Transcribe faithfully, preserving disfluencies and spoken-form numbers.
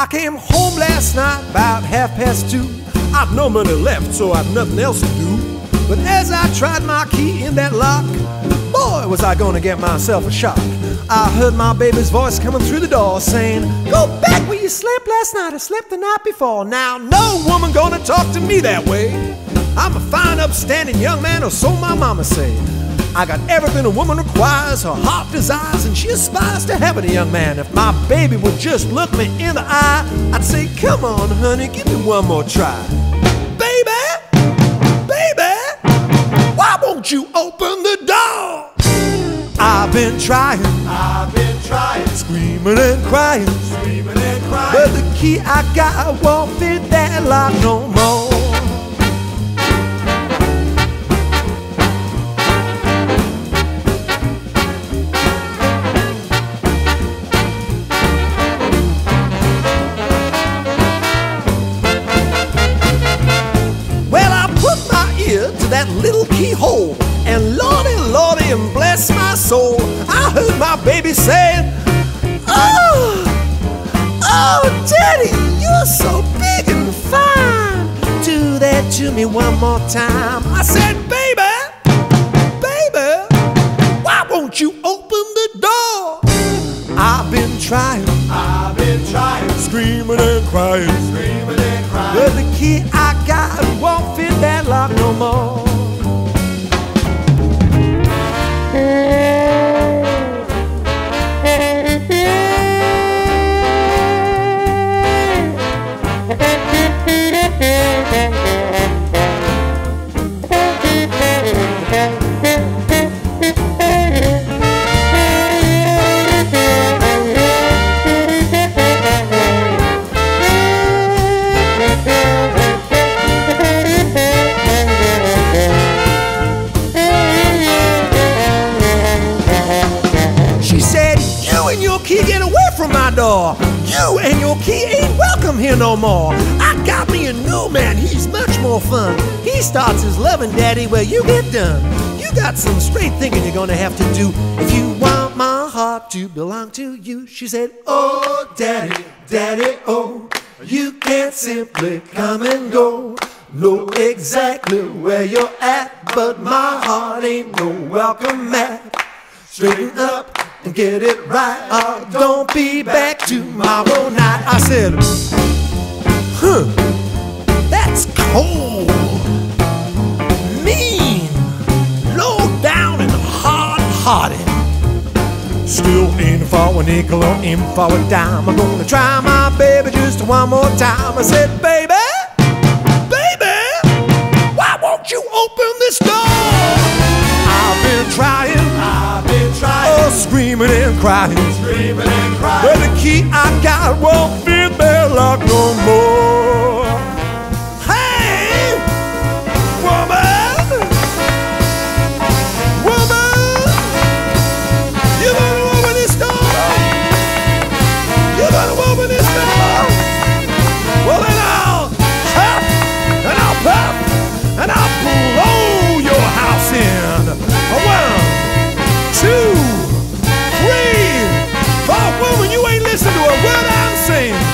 I came home last night about half past two. I'd no money left, so I'd nothing else to do. But as I tried my key in that lock, boy, was I gonna get myself a shock. I heard my baby's voice coming through the door saying, "Go back where you slept last night or slept the night before." Now, no woman gonna talk to me that way. I'm a fine, upstanding young man, or so my mama say. I got everything a woman requires, her heart desires, and she aspires to heaven, a young man. If my baby would just look me in the eye, I'd say, "Come on, honey, give me one more try." Baby, baby, why won't you open the door? I've been trying, I've been trying, screaming and crying, screaming and crying, but the key I got won't fit that lock no more. Well, I put my ear to that little keyhole, and lordy, lordy, and bless my soul, I heard my baby saying, "Oh, oh, Daddy, you're so big and fine. Do that to me one more time." I said, "Baby, baby, why won't you open the door?" I've been trying, I've been trying, screaming and crying, screaming and crying, but the key I got won't fit that lock no more. She said, "You and your key get away from my door. You and your key ain't welcome here no more. I got me a new man, he's much more fun. He starts his loving, Daddy, where you get done. You got some straight thinking you're gonna have to do if you want my heart to belong to you." She said, "Oh, Daddy, Daddy, oh, you can't simply come and go. Know exactly where you're at, but my heart ain't no welcome mat. Straighten up and get it right, or don't be back tomorrow night." I said, "Huh, that's cold, mean, low down and hard-hearted. Still in for a nickel or in for a dime. I'm gonna try my baby just one more time." I said, "Baby, baby, why won't you open this door?" I've been trying, I've been trying, oh, screaming and crying, screaming and crying, but the key I got won't fit that lock no more. Hey, woman, woman, you gonna open this door? You gonna open this door? Well, then I'll huff and I'll puff and I'll blow your house in. One, two, three, four. Woman, you ain't listening to a word I'm saying.